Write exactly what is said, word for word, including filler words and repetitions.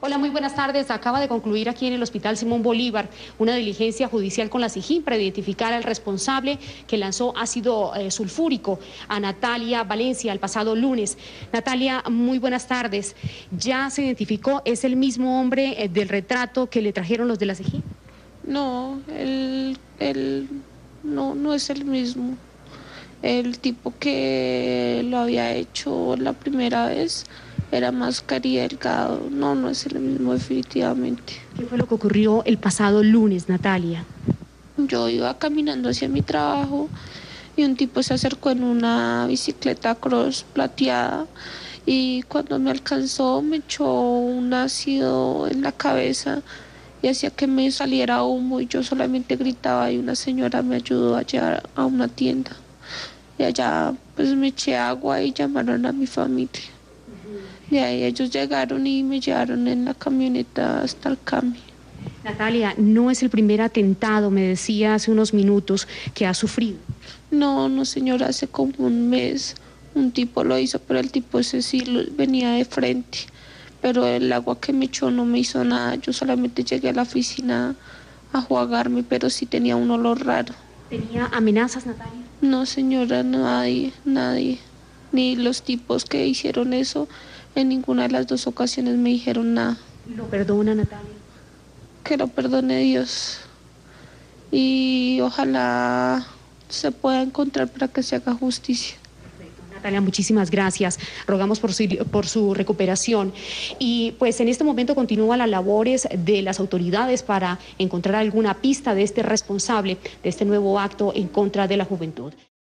Hola, muy buenas tardes. Acaba de concluir aquí en el Hospital Simón Bolívar una diligencia judicial con la SIJIN para identificar al responsable que lanzó ácido eh, sulfúrico a Natalia Valencia el pasado lunes. Natalia, muy buenas tardes. ¿Ya se identificó? ¿Es el mismo hombre eh, del retrato que le trajeron los de la SIJIN? No, él, él no, no es el mismo. El tipo que lo había hecho la primera vez era más cari delgado. No, no es el mismo definitivamente. ¿Qué fue lo que ocurrió el pasado lunes, Natalia? Yo iba caminando hacia mi trabajo y un tipo se acercó en una bicicleta cross plateada y cuando me alcanzó me echó un ácido en la cabeza y hacía que me saliera humo y yo solamente gritaba y una señora me ayudó a llegar a una tienda. Y allá pues me eché agua y llamaron a mi familia. De ahí ellos llegaron y me llevaron en la camioneta hasta el Cami. Natalia, no es el primer atentado, me decía hace unos minutos, que ha sufrido. No, no señora, hace como un mes un tipo lo hizo, pero el tipo ese sí lo- venía de frente. Pero el agua que me echó no me hizo nada, yo solamente llegué a la oficina a jugarme, pero sí tenía un olor raro. ¿Tenía amenazas, Natalia? No señora, nadie, nadie, ni los tipos que hicieron eso, en ninguna de las dos ocasiones me dijeron nada. ¿Lo perdona, Natalia? Que lo perdone Dios y ojalá se pueda encontrar para que se haga justicia. Natalia, muchísimas gracias. Rogamos por su, por su recuperación. Y pues en este momento continúan las labores de las autoridades para encontrar alguna pista de este responsable de este nuevo acto en contra de la juventud.